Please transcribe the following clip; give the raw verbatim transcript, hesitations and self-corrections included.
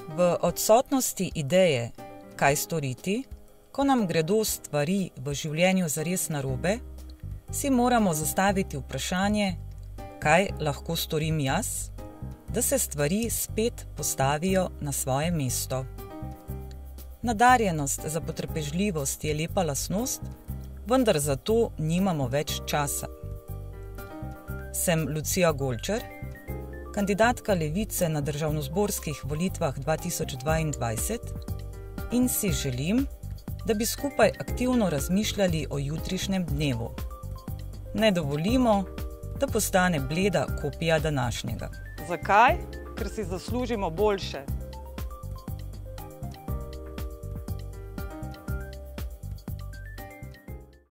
V odsotnosti ideje, kaj storiti, ko nam gredo stvari v življenju zares narobe, si moramo zastaviti vprašanje, kaj lahko storim jaz, da se stvari spet postavijo na svoje mesto. Nadarjenost za potrpežljivost je lepa lastnost, vendar za to nimamo več časa. Sem Lucija Golčer, kandidatka Levice na državnozborskih volitvah dva tisoč dvaindvajset in si želim, da bi skupaj aktivno razmišljali o jutrišnjem dnevu. Ne dovolimo, da postane bleda kopija današnjega. Zakaj? Ker si zaslužimo boljše.